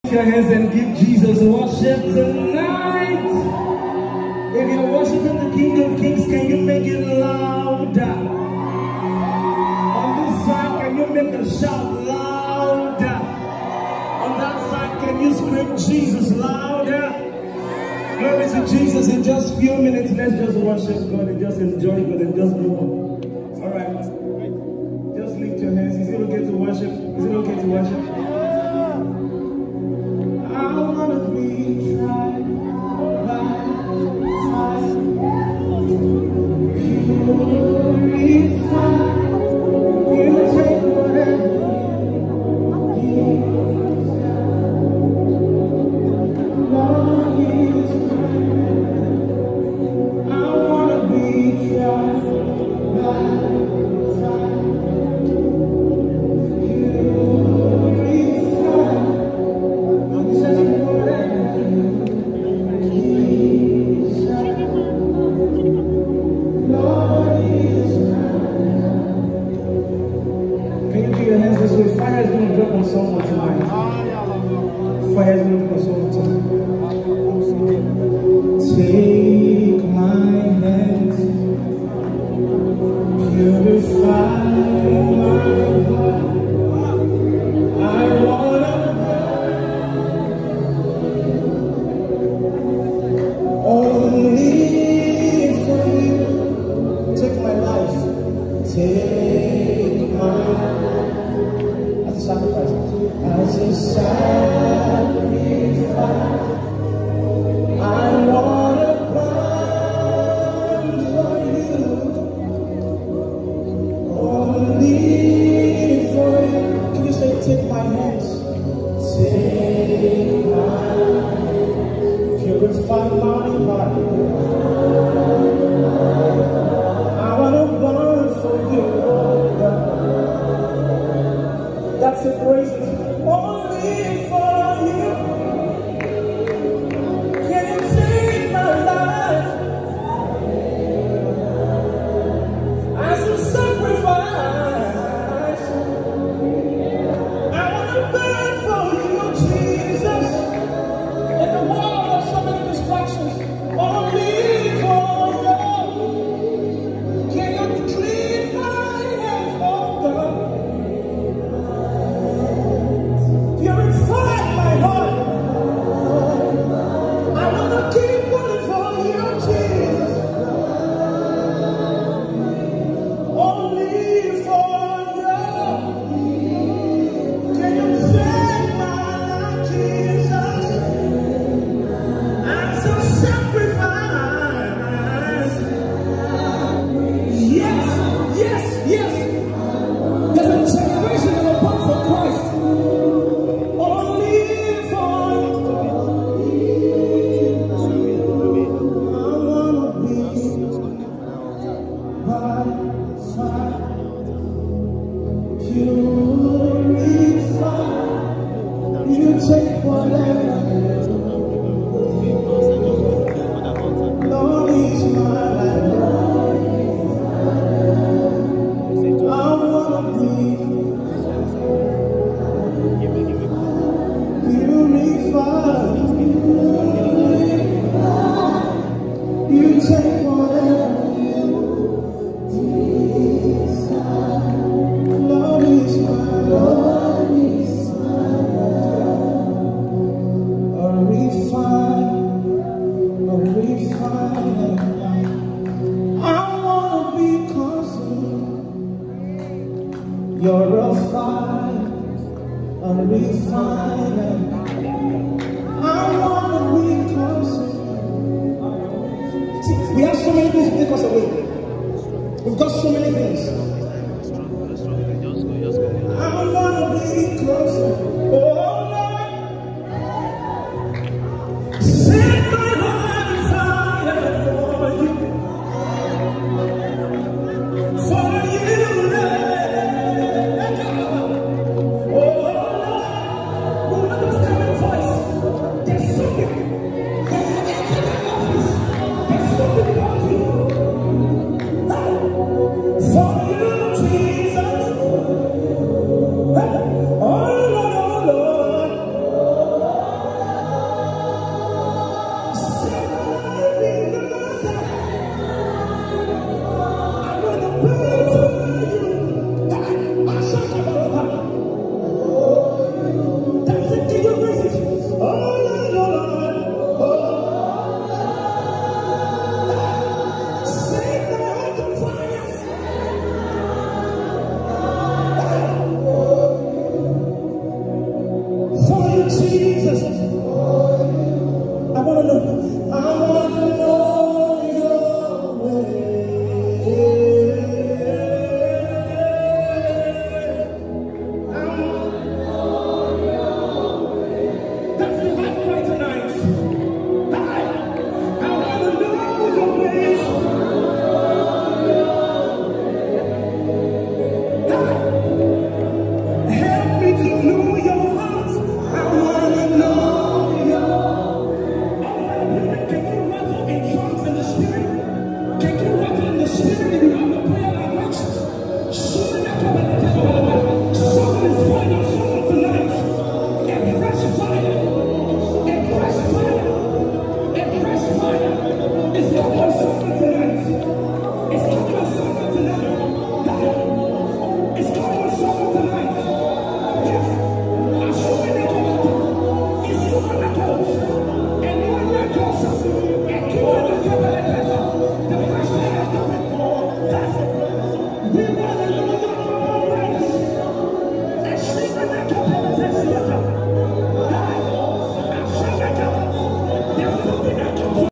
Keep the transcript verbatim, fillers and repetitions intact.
Your hands and give Jesus worship tonight. If you're worshiping the King of Kings, can you make it louder? On this side, can you make a shout louder? On that side, can you scream Jesus louder? Glory to Jesus. In just a few minutes, let's just worship God and just enjoy God and just move on. All right. Just lift your hands. Is it okay to worship? Is it okay to worship? I wanna be tried by fire, purified. You take whatever you need. Lord, is I wanna be tried by fire, purified. Fire is going to drop on someone tonight. Fire is going to drop on someone tonight. Take my hands, purify my heart. I wanna only for you. Take my life. Take my sacrifice. As a sacrifice, I wanna burn for you, only for you. Can you say, take my hands, take my hands, purify my heart. I wanna burn for you. That's the praises only for you. Can you take my life as a sacrifice? I want to burn for you, Jesus. In the world of so many distractions, only for you. Can you clean my hands, oh God? Purify my heart. I want to keep running for you, Jesus. Only for you. Can you save my life, Jesus? As a sacrifice. Yes, yes, yes. There's a generation that will burn for Christ. We want